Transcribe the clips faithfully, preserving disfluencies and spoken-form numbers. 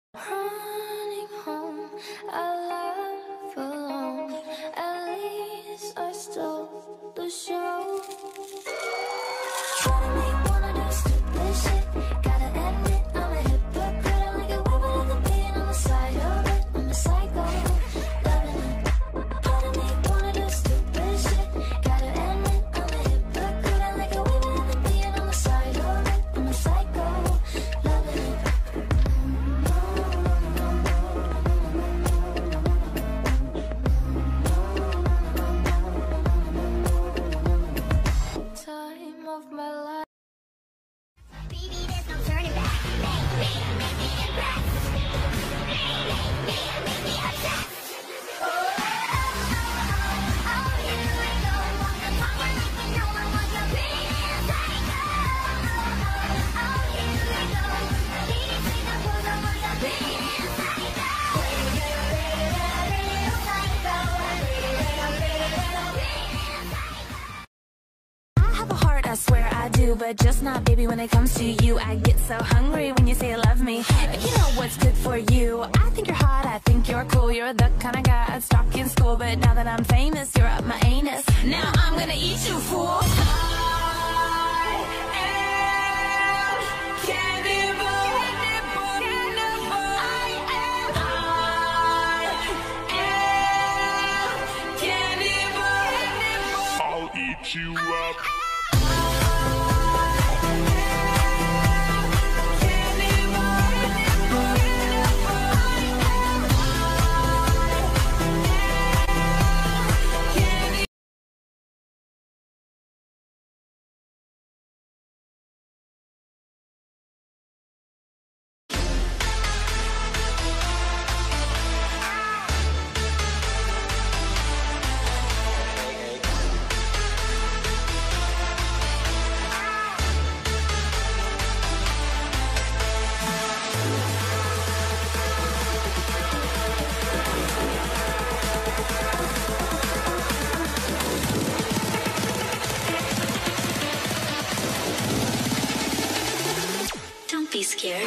Running home, I laugh alone. At least I stole the show. Try to make one of those stupid shit. Gotta admit, I'm a hypocrite. I like it way better than being on the side of it. I'm a psycho, loving it. Try to make one of those stupid shit. Gotta admit, I'm a hypocrite. I like it way better than being on the side of it. I'm a psycho, loving it. Time of my life. Baby, there's no turning back. Make me, make me impressed. Make me, make me obsessed. Oh, oh, oh, oh, you ain't gonna want the power like you know I want your real psycho. Oh, oh, you ain't gonna need it, see the pose, I want your real psycho. Real, real, real psycho. Real, real, real psycho. I have a heart, I swear I do, but just not, baby, when it comes to you. I get so hungry when you say you love me, but you know what's good for you. I think you're hot, I think you're cool. You're the kind of guy I'd stalk in school, but now that I'm famous, you're up my anus. Now I'm gonna eat you, fool. I am cannibal. I am, I am cannibal. I'll eat you up. Don't be scared.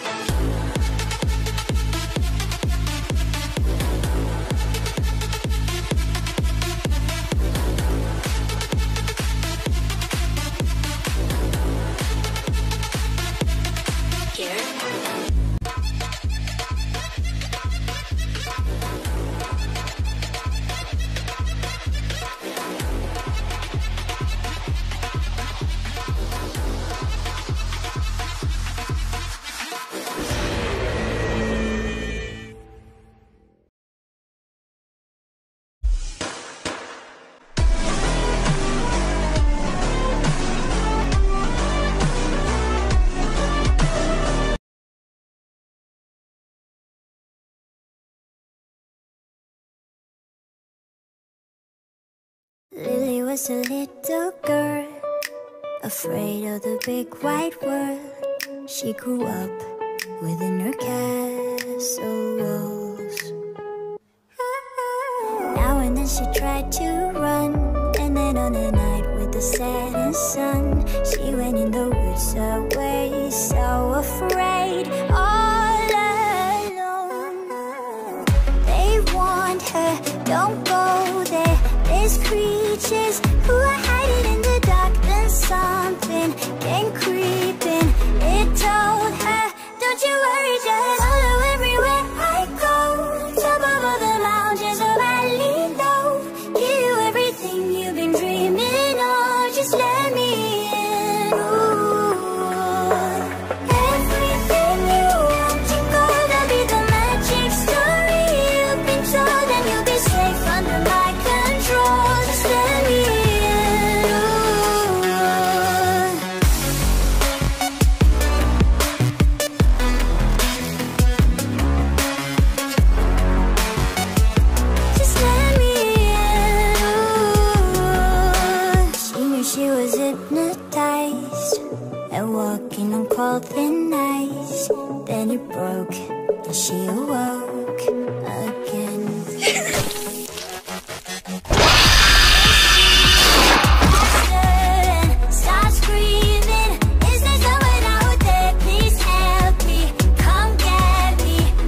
Lily was a little girl, afraid of the big white world. She grew up within her castle walls. Now and then she tried to run, and then on a night with the setting sun, she went in the woods away, so afraid, all alone. They warned her, don't go there, there's creatures who are hiding in the dark. Then something came creeping, it told her, don't you worry, just follow everywhere I go. Top of all the mountains, a valley low, give you everything you've been dreaming of. Just let me in. Ooh. Everything you want to go, that'll be the magic story you've been told, and you'll be safe under my control. Just let me in. Ooh. Just let me in. Ooh. She knew she was hypnotized and walking on cold thin ice. Then it broke and she awoke again. Start screaming, is there someone out there? Please help me, come get me.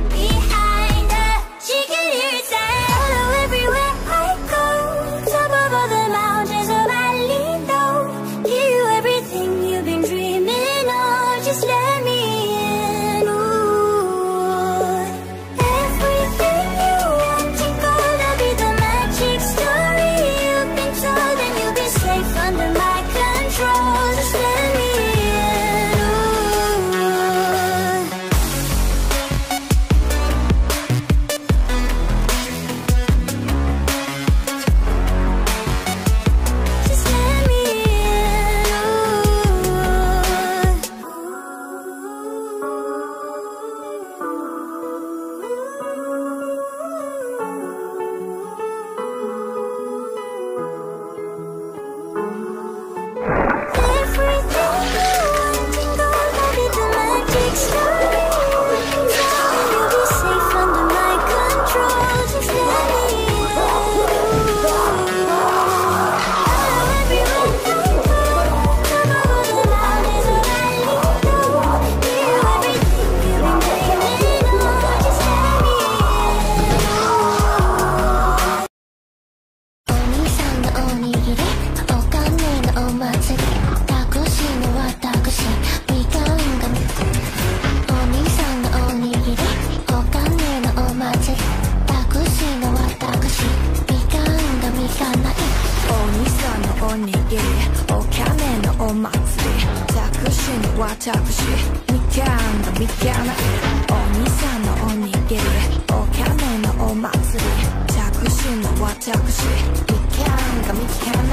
watch out for shit. We can, we can. Oni san no onigiri. Okane no omatsuri. Takushin no watch out for shit. We can, we can.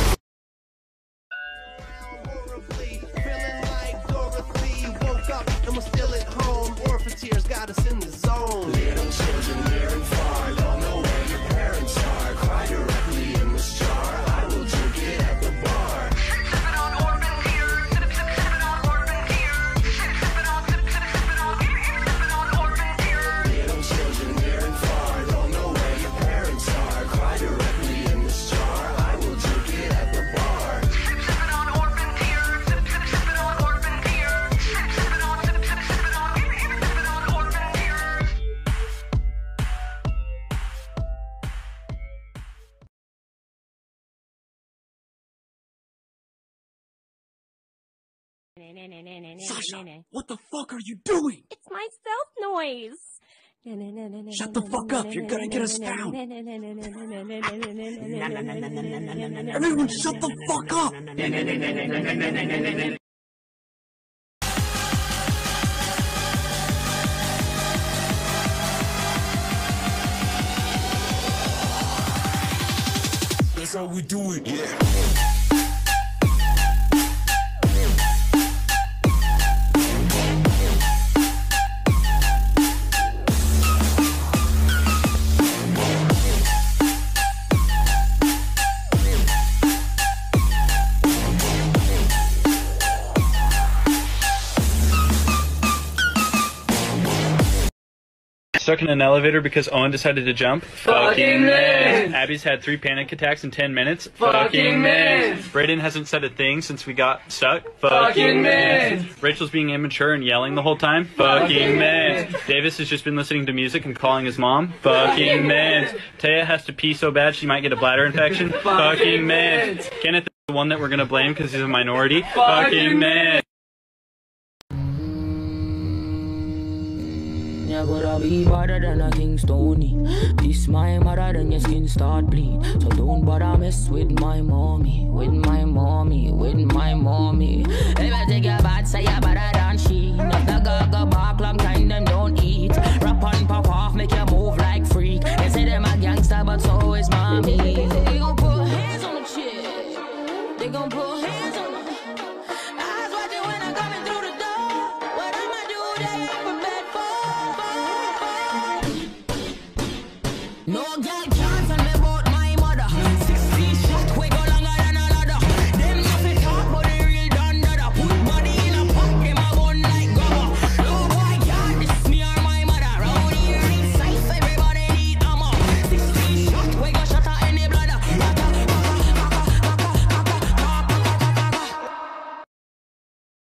Feeling like Dorothy, woke up and was still at home. Orphan tears got us in the zone. Little children near and far don't know where your parents are. Cry directly in this jar. I will drink it at the bar. Sip it on orphan tears. Sip sip sip it on orphan tears. Sip sip it on sip sip sip it on sip it on orphan tears. Little children near and far don't know where your parents are. Cry directly in this jar. I will drink it at the bar. Sip sip it on orphan tears. Sip sip sip it on orphan tears. Sip sip it on sip sip sip it on sip it on orphan tears. Sasha, what the fuck are you doing? It's my stealth noise. Shut the fuck up, you're gonna get us found. Everyone shut the fuck up. That's how we do it. Yeah. Stuck in an elevator because Owen decided to jump. Fucking man! Abby's had three panic attacks in ten minutes. Fucking man! Brayden hasn't said a thing since we got stuck. Fucking man! Rachel's being immature and yelling the whole time. Fucking man! Davis has just been listening to music and calling his mom. Fucking man! Taya has to pee so bad she might get a bladder infection. Fucking man! Kenneth is the one that we're gonna blame because he's a minority. Fucking man! You gotta be better than a King Stony. This my mother, then your skin start bleed. So don't bother mess with my mommy, with my mommy, with my mommy. If I take your bad, say you better than she. Not the gaga bark, long kind them don't eat. Rap on, pop off, make you move like freak. They say them a gangster, but so is mommy. They gon' put hands on the chick. They gon' put hands on the. Eyes watching when I'm coming through the door. What I'ma do there?